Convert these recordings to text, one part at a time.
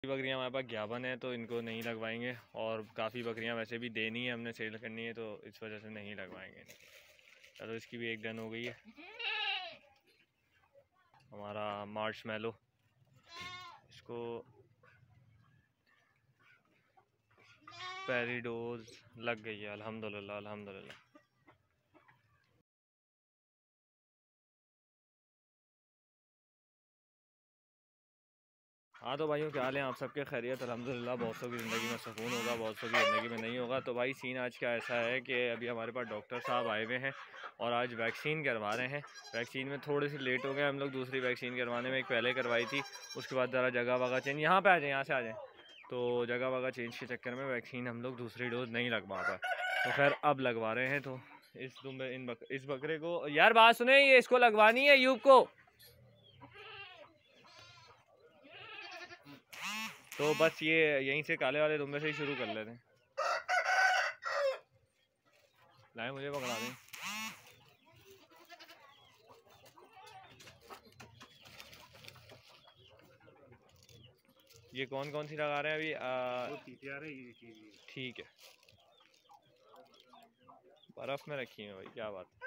बकरियां हमारे पास ज्ञापन है तो इनको नहीं लगवाएंगे, और काफ़ी बकरियां वैसे भी देनी है, हमने सेल करनी है, तो इस वजह से नहीं लगवाएंगे। चलो इसकी भी एक डन हो गई है। हमारा मार्शमैलो, इसको पहली डोज लग गई है, अल्हम्दुलिल्लाह अल्हम्दुलिल्लाह। हाँ तो भाइयों क्या हाल है आप सबके? खैरियत अल्हम्दुलिल्लाह। बहुत सौ की ज़िंदगी में सुकून होगा, बहुत सौ की ज़िंदगी में नहीं होगा। तो भाई सीन आज का ऐसा है कि अभी हमारे पास डॉक्टर साहब आए हुए हैं और आज वैक्सीन करवा रहे हैं। वैक्सीन में थोड़े से लेट हो गए हम लोग दूसरी वैक्सीन करवाने में। एक पहले करवाई थी, उसके बाद ज़रा जगह वगह चेंज, यहाँ पर आ जाए, यहाँ से आ जाएँ, तो जगह वगह चेंज के चक्कर में वैक्सीन हम लोग दूसरी डोज नहीं लगवा पाए, तो खैर अब लगवा रहे हैं। तो इस बकरे को यार बात सुने, ये इसको लगवानी है यूब को, तो बस ये यहीं से काले वाले दुम्बे से ही शुरू कर लेते हैं। लाए मुझे पकड़ा दें। ये कौन कौन सी लगा रहे हैं अभी? ठीक है, बर्फ में रखी है भाई, क्या बात है।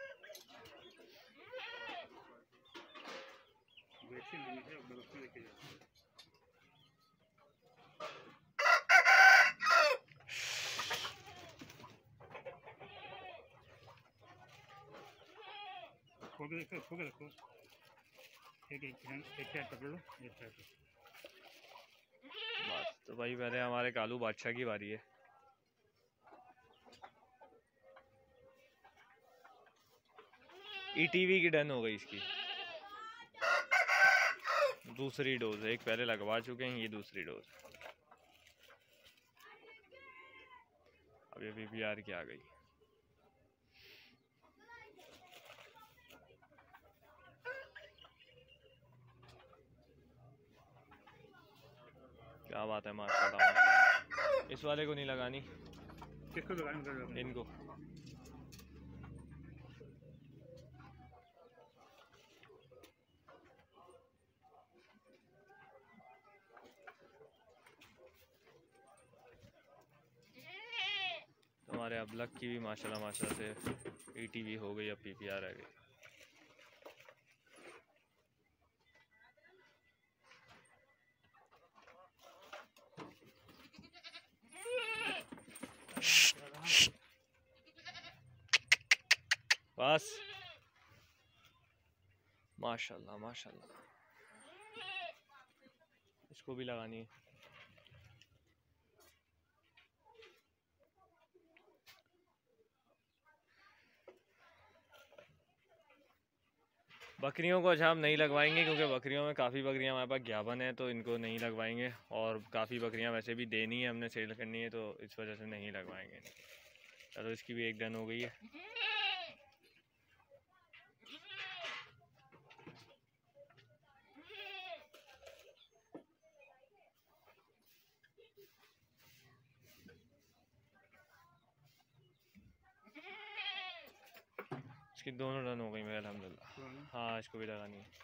रखो एक पकड़ लो, बस तो भाई पहले हमारे कालू बादशाह की बारी है। ईटीवी की डन हो गई इसकी दूसरी डोज, एक पहले लगवा चुके हैं, ये दूसरी डोज। अब ये पीपीआर की आ गई। क्या बात है माशाल्लाह। इस वाले को नहीं लगानी, किसको लगानी? इनको। हमारे अबलक की भी माशाल्लाह से ईटीवी हो गई, अब पीपीआर आ गई। बस माशाल्लाह माशाल्लाह, इसको भी लगानी है। बकरियों को अच्छा हम नहीं लगवाएंगे, क्योंकि बकरियों में काफ़ी बकरियां हमारे पास ज्ञापन है, तो इनको नहीं लगवाएंगे, और काफ़ी बकरियां वैसे भी देनी है, हमने सेल करनी है, तो इस वजह से नहीं लगवाएंगे। चलो इसकी भी एक डन हो गई है। इसकी दोनों रन हो गई मेरे अल्हम्दुलिल्लाह। हाँ इसको भी लगानी है।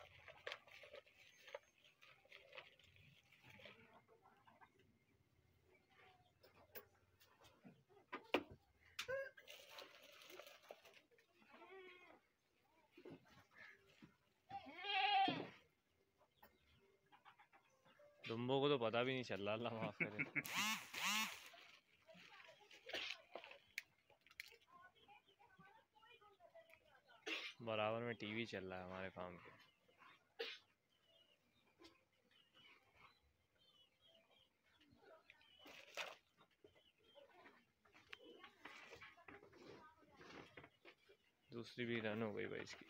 दुम्बो को तो पता भी नहीं चल रहा, अल्लाह माफ करे। बराबर में टीवी चल रहा है हमारे फार्म पे। दूसरी भी रन हो गई भाई इसकी।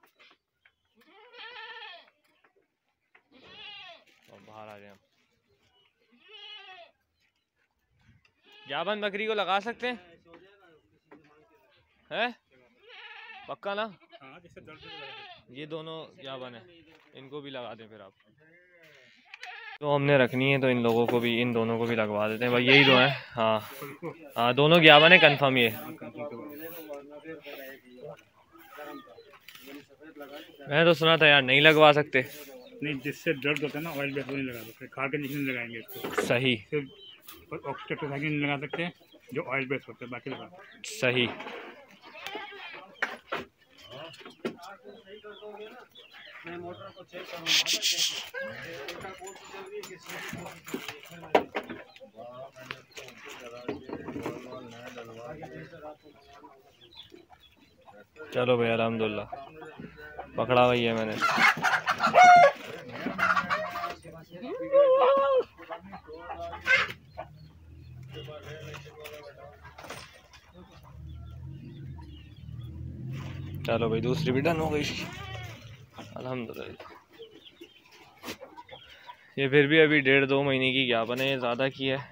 और बाहर आ जाए हम। जाबन बकरी को लगा सकते हैं पक्का ना? ये दोनों जाबन है, इनको भी लगा दें फिर आप। तो हमने रखनी है तो इन लोगों को भी, इन दोनों को भी लगवा देते हैं भाई, यही दो हैं। हाँ हाँ दोनों ज्ञापन है कंफर्म। ये मैं तो सुना था यार नहीं लगवा सकते। नहीं, जिससे दर्द होता है ना, ऑयल बेस वो नहीं लगा सकते, खा के नहीं लगाएंगे इसको। सही सिर्फ ऑक्सीटेट्रासाइक्लिन नहीं लगा सकते जो ऑयल बेस होते हैं, बाकी लगा सकते सही। चलो भाई अल्हम्दुलिल्लाह पकड़ा भाई है मैंने। चलो भाई दूसरी भी डन हो गई अल्हम्दुलिल्लाह। ये फिर भी अभी 1.5-2 महीने की ज्ञापन है, ज़्यादा की है।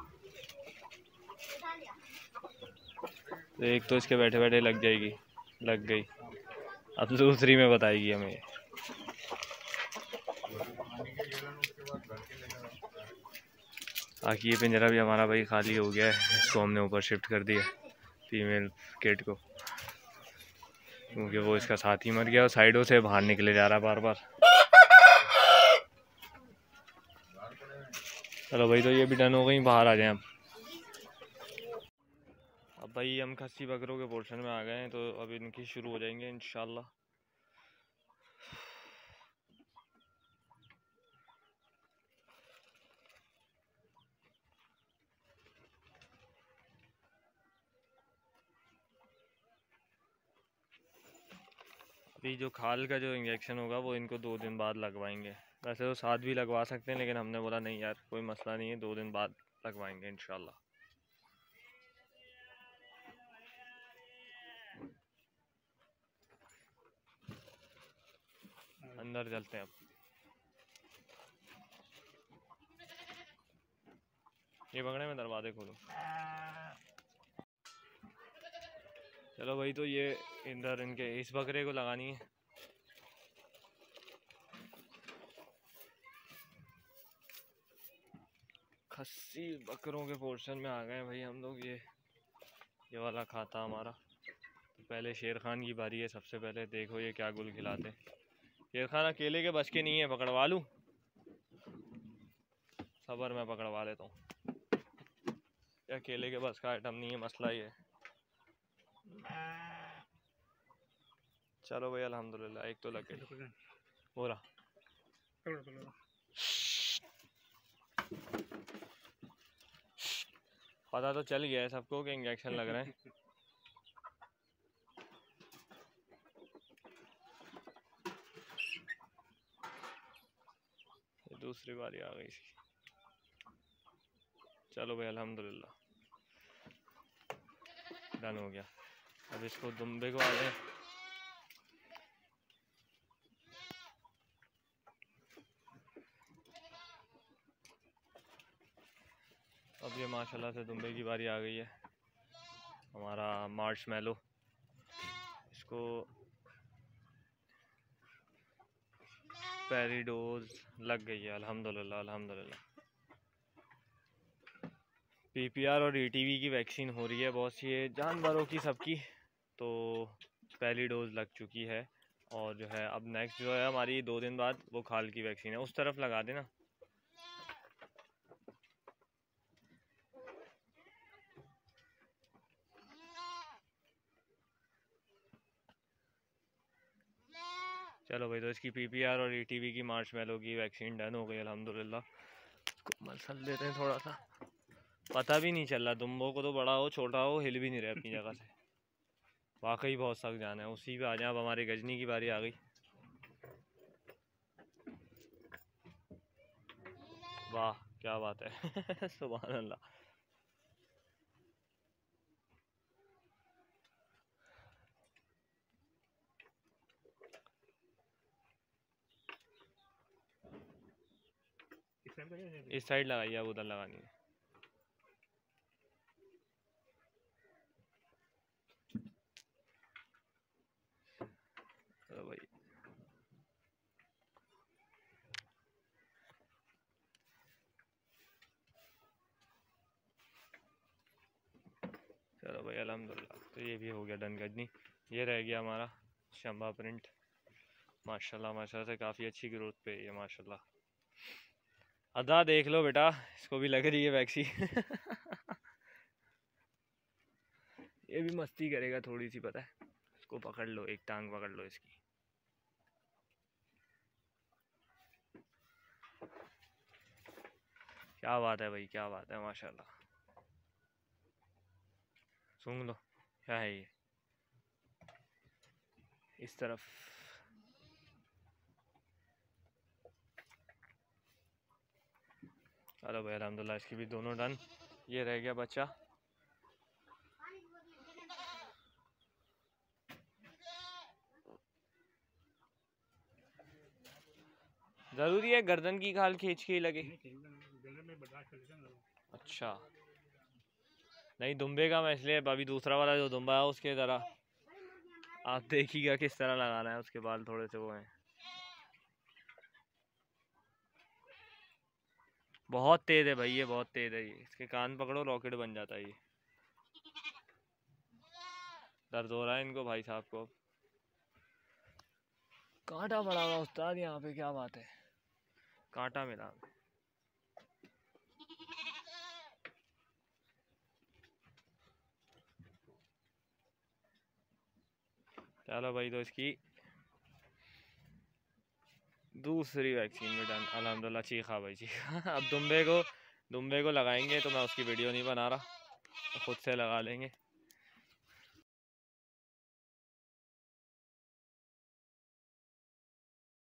तो एक तो इसके बैठे बैठे लग जाएगी, लग गई, अब दूसरी में बताएगी हमें। बाकी ये पिंजरा भी हमारा भाई खाली हो गया है, इसको हमने ऊपर शिफ्ट कर दिया फीमेल केट को, क्योंकि वो इसका साथी मर गया और साइडों से बाहर निकले जा रहा बार बार। चलो भाई तो ये भी डन हो गई, बाहर आ जाए अब भाई हम खस्सी बकरों के पोर्शन में आ गए हैं, तो अब इनकी शुरू हो जाएंगे इंशाल्लाह। अभी जो खाल का जो इंजेक्शन होगा वो इनको 2 दिन बाद लगवाएंगे। वैसे तो साथ भी लगवा सकते हैं, लेकिन हमने बोला नहीं यार कोई मसला नहीं है, 2 दिन बाद लगवाएंगे इंशाल्लाह। अंदर चलते हैं अब। ये पकड़े में दरवाजे खोलो। चलो भाई तो ये इधर इनके इस बकरे को लगानी है। खस्सी बकरों के पोर्शन में आ गए भाई हम लोग। ये वाला खाता हमारा। तो पहले शेर खान की बारी है, सबसे पहले देखो ये क्या गुल खिलाते। शेर खान अकेले के बस के नहीं है, पकड़वा लूँ? सबर मैं पकड़वा लेता हूँ, अकेले के बस का आइटम नहीं है, मसला ये है। चलो भाई अल्हम्दुलिल्लाह एक तो लग गई। हो रहा पता तो चल गया है सबको कि इंजेक्शन लग रहे हैं। दूसरी बारी आ गई। चलो भाई अल्हम्दुलिल्लाह डन हो गया। अब इसको दुम्बे को आ जाए। अब ये माशाल्लाह से दुम्बे की बारी आ गई है, हमारा मार्शमैलो। इसको पहली डोज लग गई है अल्हम्दुलिल्लाह अल्हम्दुलिल्लाह। पीपीआर और ईटीवी की वैक्सीन हो रही है बहुत सी जानवरों की, सबकी। तो पहली डोज लग चुकी है, और जो है अब नेक्स्ट जो है हमारी 2 दिन बाद वो खाल की वैक्सीन है। उस तरफ लगा देना। चलो भाई तो इसकी पीपीआर और ईटीवी की मार्शमैलो की वैक्सीन डन हो गई अल्हम्दुलिल्लाह। इसको मसल देते हैं थोड़ा सा, पता भी नहीं चल रहा दुम्बों को, तो बड़ा हो छोटा हो हिल भी नहीं रहे अपनी जगह से। वाकई बहुत सख्त जान है। उसी पे आ जाए। अब हमारी गजनी की बारी आ गई। वाह क्या बात है सुभान अल्लाह। इस साइड लगाइए, अब उधर लगानी है। चलो भाई चलो भाई अल्हम्दुलिल्लाह। तो ये भी हो गया डन गजनी। ये रह गया हमारा शंबा प्रिंट। माशाल्लाह माशाल्लाह से काफ़ी अच्छी ग्रोथ पे है माशाल्लाह। अदा देख लो बेटा, इसको भी लग रही है वैक्सीन। ये भी मस्ती करेगा थोड़ी सी, पता है। इसको पकड़ लो, एक टांग पकड़ लो इसकी। क्या बात है भाई, क्या बात है माशाल्लाह। सूंघ लो, क्या है ये। इस तरफ चलो भाई अल्हम्दुलिल्लाह, इसकी भी दोनों डन। ये रह गया बच्चा। ज़रूरी है गर्दन की खाल खींच के ही लगे? अच्छा, नहीं दुम्बे का मैं इसलिए, अभी दूसरा वाला जो दुम्बा है उसके तरह आप देखिएगा किस तरह लगाना है, उसके बाल थोड़े से वो हैं। बहुत तेज है भाई ये, बहुत तेज है ये। इसके कान पकड़ो रॉकेट बन जाता है ये। दर्द हो रहा है इनको भाई साहब को। कांटा पड़ा हुआ उस्ताद यहाँ पे, क्या बात है, कांटा मिला। चलो भाई, तो इसकी दूसरी वैक्सीन भी डन अल्हम्दुलिल्लाह। चीखा भाई चीखा। अब दुम्बे को लगाएंगे तो मैं उसकी वीडियो नहीं बना रहा, तो खुद से लगा लेंगे।